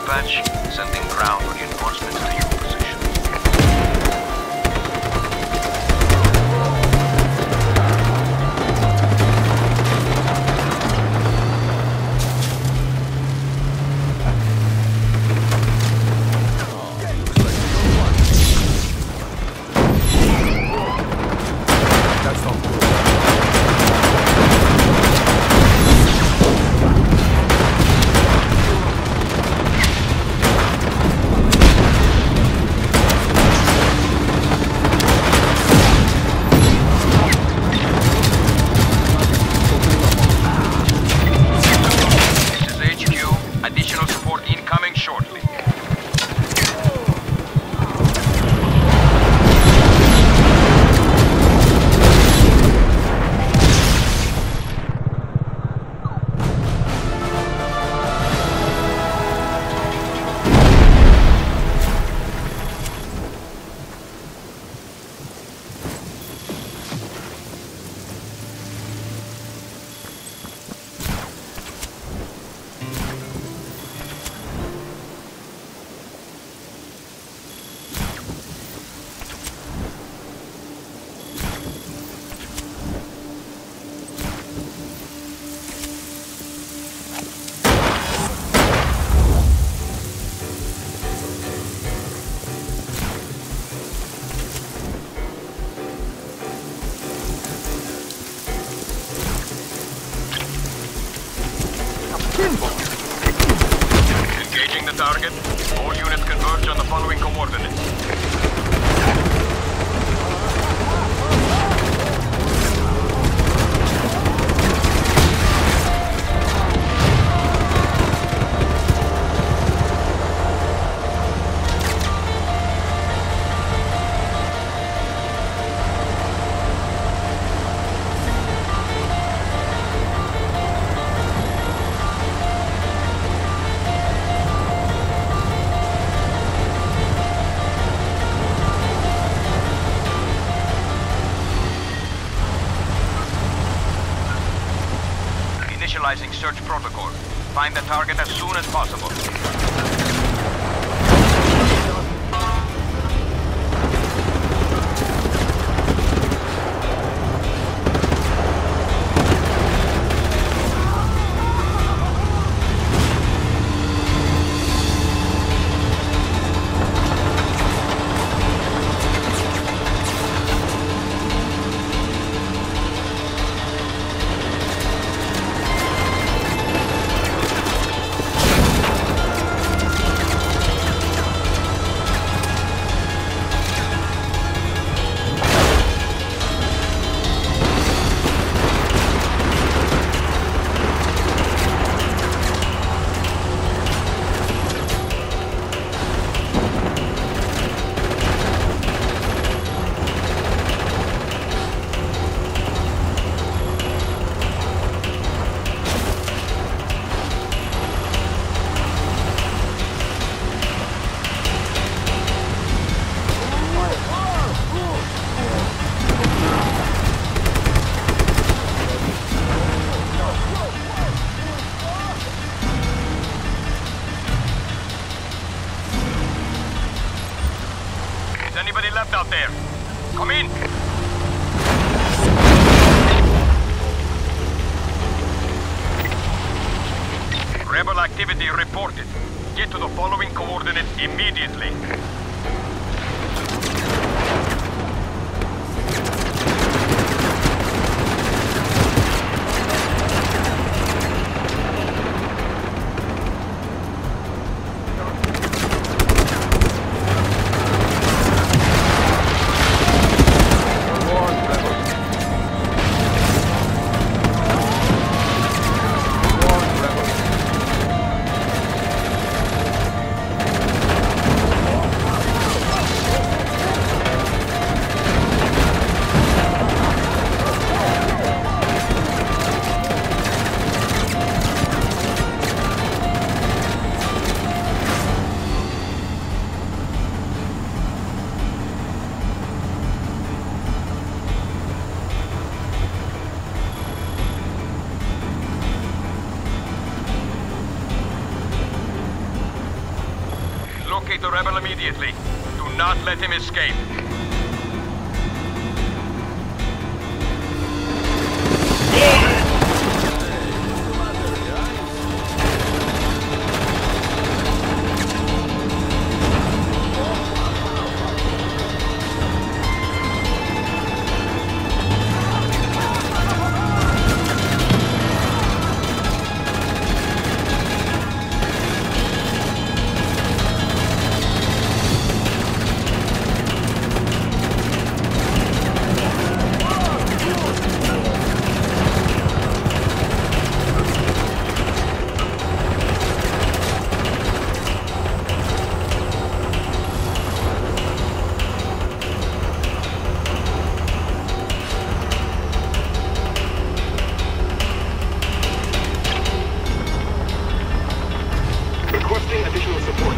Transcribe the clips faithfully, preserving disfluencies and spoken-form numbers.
dispatch, sending ground reinforcements to your position. Engaging the target. All units converge on the following coordinates. Initializing search protocol. Find the target as soon as possible. Anybody left out there? Come in! Rebel activity reported. Get to the following coordinates immediately. locate the rebel immediately. Do not let him escape. Additional support.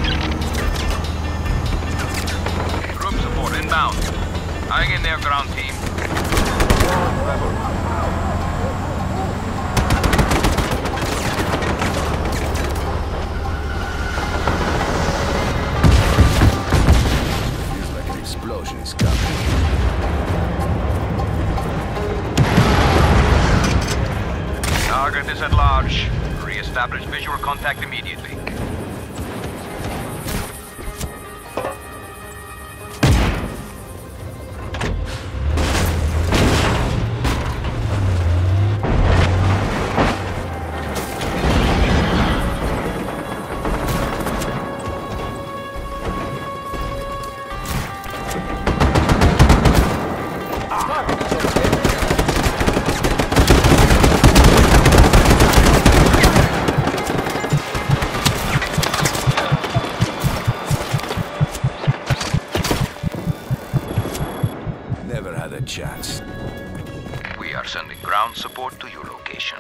Group support inbound. Hang in there, ground team. Feels like an explosion is coming. Target is at large. Re-establish visual contact immediately. Never had a chance. We are sending ground support to your location.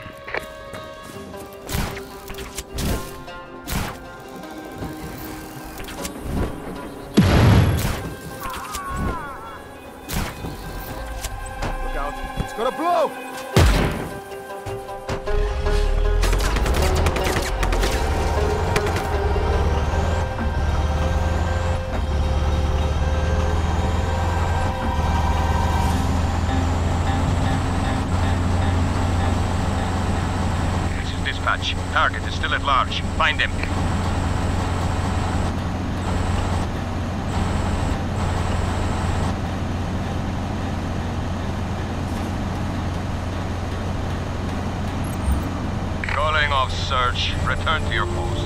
Look out. It's gonna blow! Dispatch. Target is still at large. Find him. Calling off search. Return to your post.